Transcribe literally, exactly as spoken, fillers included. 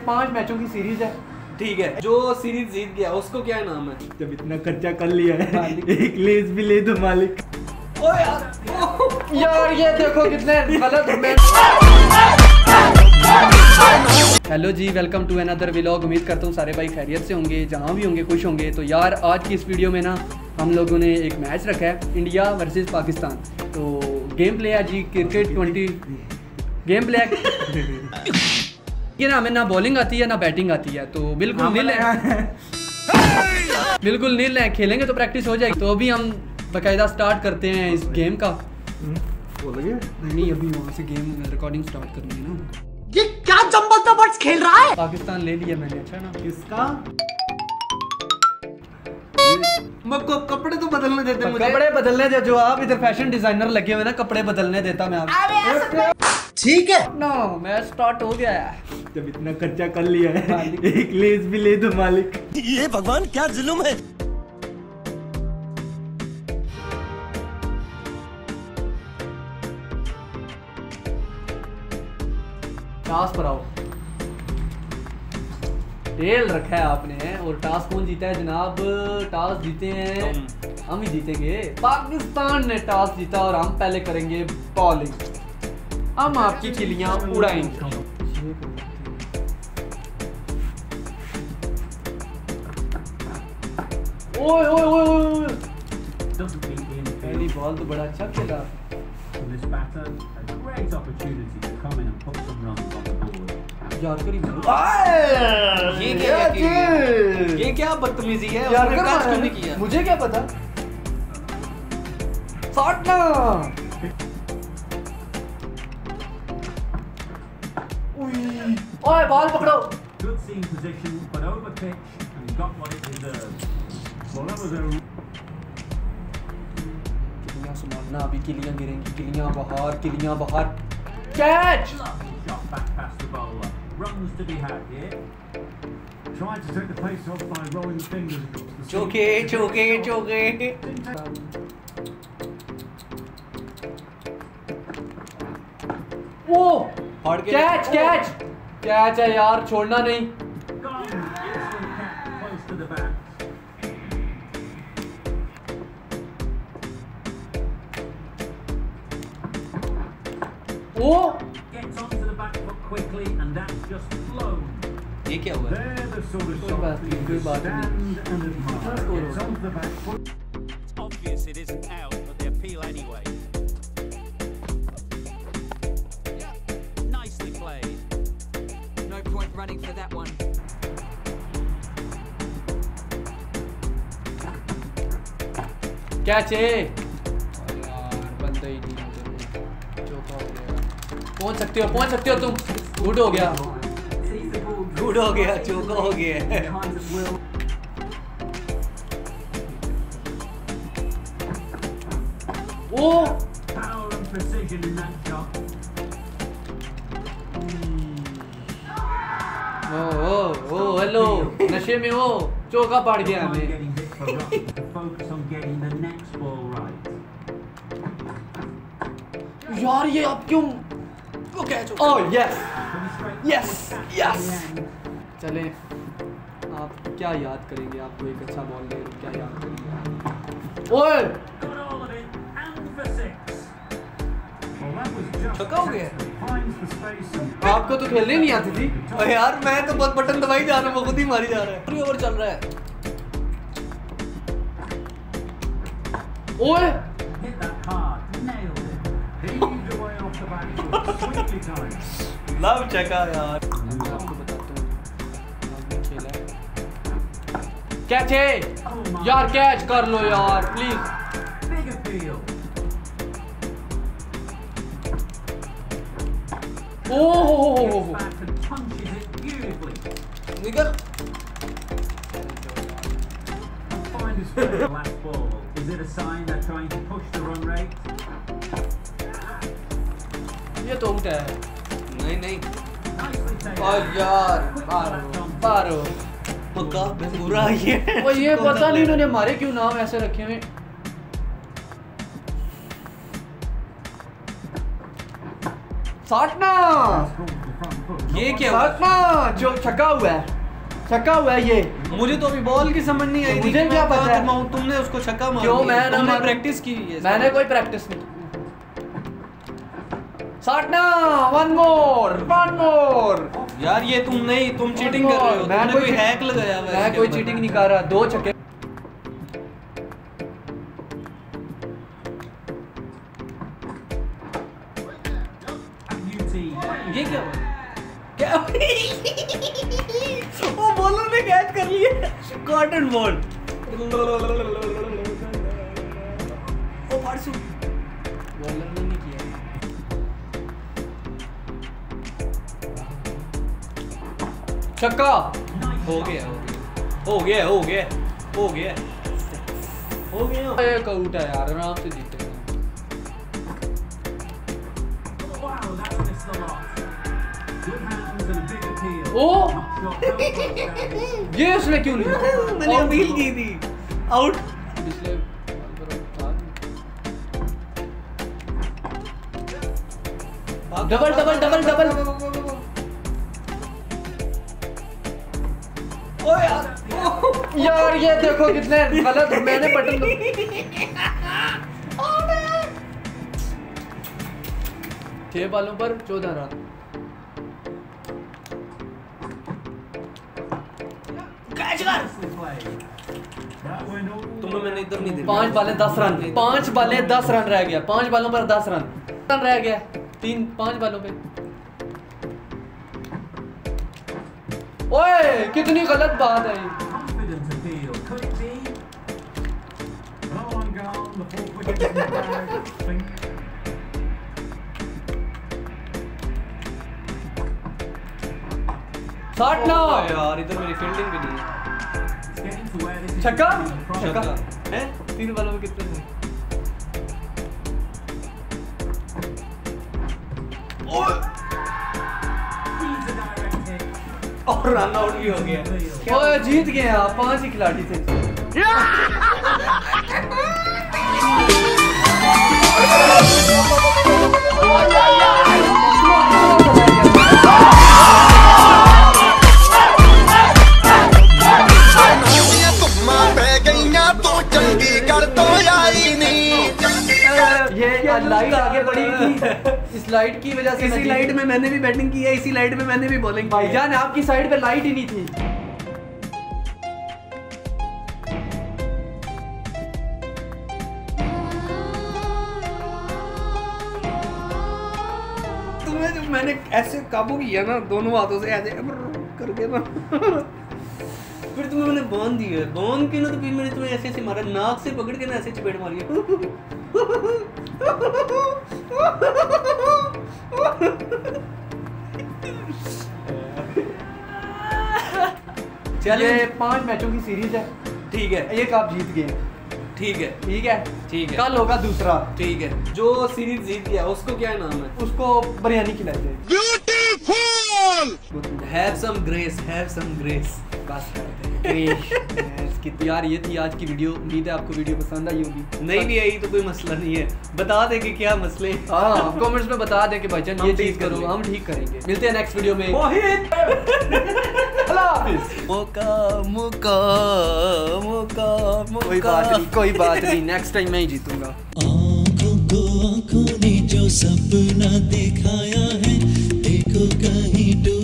पांच मैचों की सीरीज है, ठीक है। जो सीरीज जीत गया उसको क्या नाम है? जब इतना खर्चा कर लिया है एक लेस भी ले दो मालिक। ओ यार, ओ यार ये देखो कितने गलत में। हेलो जी, वेलकम टू अनदर व्लॉग। उम्मीद करता हूँ सारे भाई खैरियत से होंगे, जहाँ भी होंगे खुश होंगे। तो यार आज की इस वीडियो में ना हम लोगों ने एक मैच रखा है, इंडिया वर्सेस पाकिस्तान। तो गेम प्ले है जी क्रिकेट ट्वेंटी गेम प्ले है ये ना हमें ना बॉलिंग आती है ना बैटिंग आती है, तो बिल्कुल नील है बिल्कुल नील है। खेलेंगे तो प्रैक्टिस हो जाएगी। तो अभी हम बाकायदा स्टार्ट करते हैं इस गेम का। नहीं अभी वहाँ से गेम रिकॉर्डिंग स्टार्ट करनी है ना। ये क्या जंबल तो बर्ड्स खेल रहा है? पाकिस्तान ले लिया मैंने। अच्छा ना किसका? को कपड़े तो बदलने देते मुझे। कपड़े बदलने दे, जो आप इधर फैशन डिजाइनर लगे हुए ना, कपड़े बदलने देता मैं आपको। ठीक है नो मैच स्टार्ट हो गया है। जब इतना खर्चा कर लिया है एक लेस भी ले दो मालिक। ये भगवान क्या जुल्म है। टास पर आओ। टेल रखा है आपने। और टास कौन जीता है जनाब? टास जीते हैं हम ही जीतेंगे। पाकिस्तान ने टास जीता और हम पहले करेंगे बॉलिंग। हम आपकी किलियां उड़ाएंगे। ओए ओए ओए ओए, पहली बॉल तो बड़ा अच्छा खेला। यार ये क्या ये क्या बदतमीजी है? यार क्यों नहीं किया? मुझे क्या पता। शॉट ना। ओए बॉल पकड़ो। Good seeing position, but over pitch and got what it deserved. Well, that was a. किलियां संभालना, अभी किलियां गिरेंगी। किलियां बाहर, किलियां बाहर। Catch! Shot back past the bowler. Runs to be had here. Tried to take the pace off by rolling the fingers across the. चौके चौके चौके। वो catch catch catch है यार, छोड़ना नहीं। वो ये क्या हुआ? कोई बात नहीं, कोई बात Running for that one. Catch है यार, बंदा ही नहीं। चौका हो गया। पहुंच सकते हो, पहुंच सकते हो तुम। गुड हो गया, गुड हो गया, चौका हो गया। Oh Power and precision in that shot. Oh oh oh hello, नशे में हो। चौका पड़ गया हमें। यार ये अब क्यों? वो कैच हो? Oh yes yes yes. चले, आप क्या याद करेंगे? आपको एक अच्छा बॉल दे, क्या याद करेंगे? ओए चौका हो गया। आपको तो खेलने नहीं आती थी। अरे यार मैं तो बहुत बटन दबाई जा रहा हूँ, वो खुद ही मारी जा रहा है। पूरी ओवर चल रहा है। ओए लव चका यार। आपको बताता हूँ, आपने खेला है। कैच है यार, कैच कर लो यार प्लीज। ओह निकल। ये तो आउट है। नहीं नहीं और यार मारो मारो। पक्का पूरा ये वो ये पता नहीं इन्होंने हमारे क्यों नाम ऐसे रखे हुए। शॉट ना। front foot. ये Not क्या one- हुआ? सातमा जो छक्का हुआ है, छक्का हुआ है ये। मुझे तो अभी बॉल की समझ नहीं आई थी मुझे कि क्या मैं पता कहाँ है? घुमाऊं, तुमने उसको छक्का मार क्यों दिया। मैं ना तुमने मारूं? प्रैक्टिस की है। मैंने कोई प्रैक्टिस नहीं की। साटना वन मोर वन मोर। यार ये तुम नहीं, तुम चीटिंग कर रहे हो। मैं तुमने कोई कोई cheat- हैक लगाया हुआ है मैं इसके कोई ऊपर। चीटिंग नहीं कर रहा। दो छक्के। Beauty. ये क्या हुआ? क्या वो बॉलर ने कैच कर लिया। Caught and bowled. ओ फारसू। बॉलर ने नहीं किया। छक्का। हो गया हो गया हो गया हो गया हो गया। एक आउट है यार, आराम से जीते। Wow, that's missed the lot. Good hands and a big appeal. O Shot well closed down. ये उसने क्यों नहीं? मैंने अपील की थी। आउट। पिछले double double double double. Oh यार यार ये देखो कितने गलत मैंने बटन छह बालों पर चौदह रन। कैच कर। Nicely played. That went all the तुम्हें मैंने इधर नहीं देखा। पांच बाले दस रन, पांच बाले दस रन रह गया। पांच बालों पर दस रन रन रह गया। तीन पांच बालों पे। ओए कितनी गलत बात है। confident appeal. Could it be? No one gone. The fourth wicket in the bag. Think. साटना ओ यार इधर मेरी फील्डिंग भी नहीं है। It's getting to where this is छक्का becoming a problem. छक्का है? तीन बालों में कितने थे? और He's a direct hit. और रन आउट भी हो गया। Appeal. ओए जीत गए आप, पांच ही खिलाड़ी थे। ये लाइट आगे बढ़ी थी, इस लाइट की वजह से इसी मैं लाइट जीत- में मैंने भी बैटिंग की है, इसी लाइट में मैंने भी बॉलिंग की है। भाईजान आपकी साइड पे लाइट ही नहीं थी। तुम्हें जब मैंने ऐसे काबू किया ना दोनों हाथों से ऐसे करके ना फिर तुम्हें मैंने बांध दिया है। बांध के ना तो फिर मैंने तुम्हें ऐसे ऐसे मारा, नाक से पकड़ के ना ऐसे चपेट मारी है। ये चलिए पांच मैचों की सीरीज है, ठीक है एक आप जीत गए। ठीक है ठीक है ठीक है कल होगा दूसरा, ठीक है। जो सीरीज जीत गया उसको क्या नाम है? उसको बिरयानी खिलाई जाएगी। Have some grace, have some grace. बस यार ये थी आज की वीडियो। उम्मीद है आपको वीडियो पसंद आई होगी। नहीं भी आई तो कोई मसला नहीं है, बता दे कि क्या मसले हैं। हाँ कमेंट्स में बता दें कि भाईजान हम ये ठीक चीज कर करो, लेंगे। हम ठीक करेंगे। मिलते हैं नेक्स्ट वीडियो में। मोहित अल्लाह हाफिज। मौका मौका मौका मौका कोई बात नहीं, कोई बात नहीं, नेक्स्ट टाइम मैं ही जीतूंगा। आँखों को आँखों ने जो सपना दिखाया है, देखो कहीं